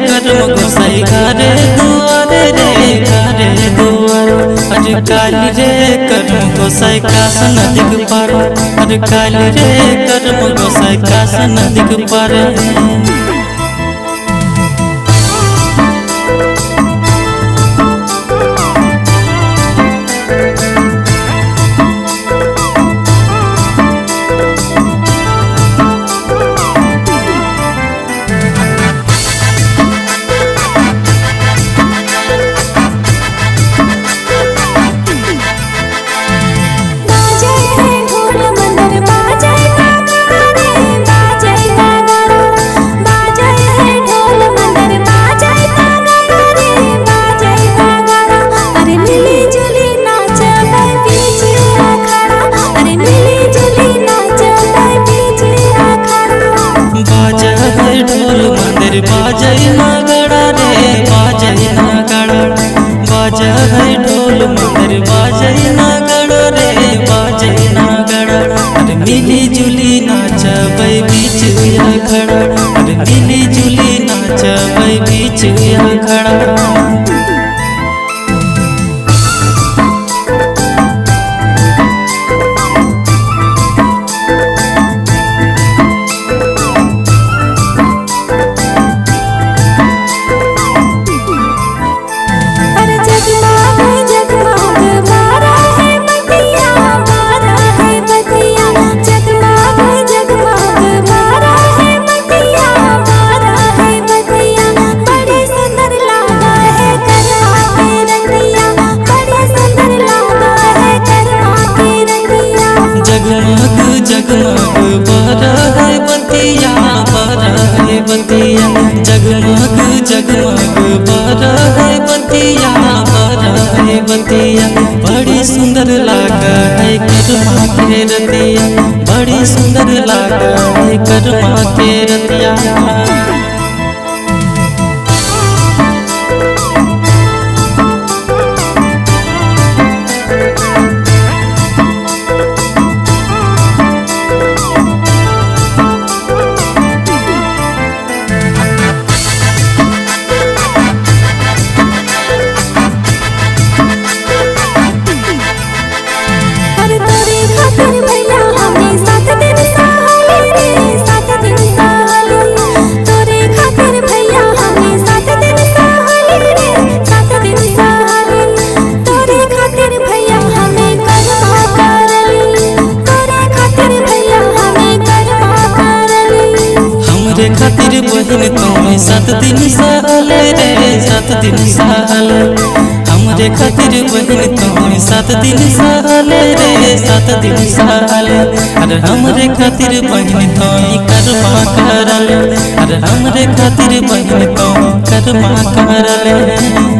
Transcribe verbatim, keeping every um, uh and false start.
कर्म गोसाई घरे दुआरे रे घरे दुआरे अरे काली रे कर्म गोसाई कास नदिक पार अरे काली रे कर्म गोसाई कास नदिक पार बाजै नगड़ा रे बाजै नगड़ा बाजा है ढोल मंदिर बाजै नगड़ा रे बाजै नगड़ा अरे मिली जुली नाचबै बीच अखड़ा अरे मिली जुली नाचबै बीच अखड़ा जगमग बरा है बतिया बरा है बतिया जगमग जगमग बरा है बतिया बरा है बतिया बड़ी सुंदर लागा है कर्मा के रतिया बड़ी सुंदर लागा है कर्मा के रतिया खातिर बहन तुम्हें सात दिन सहले रे सात दिन सहले हमरे खातिर बहन तुम्हें सात दिन सहले रे सात दिन सहले अरे हमरे खातिर बहन तुम्हें कर्मा करले अरे हमरे खातिर बहन तुम्हें कर्मा करले।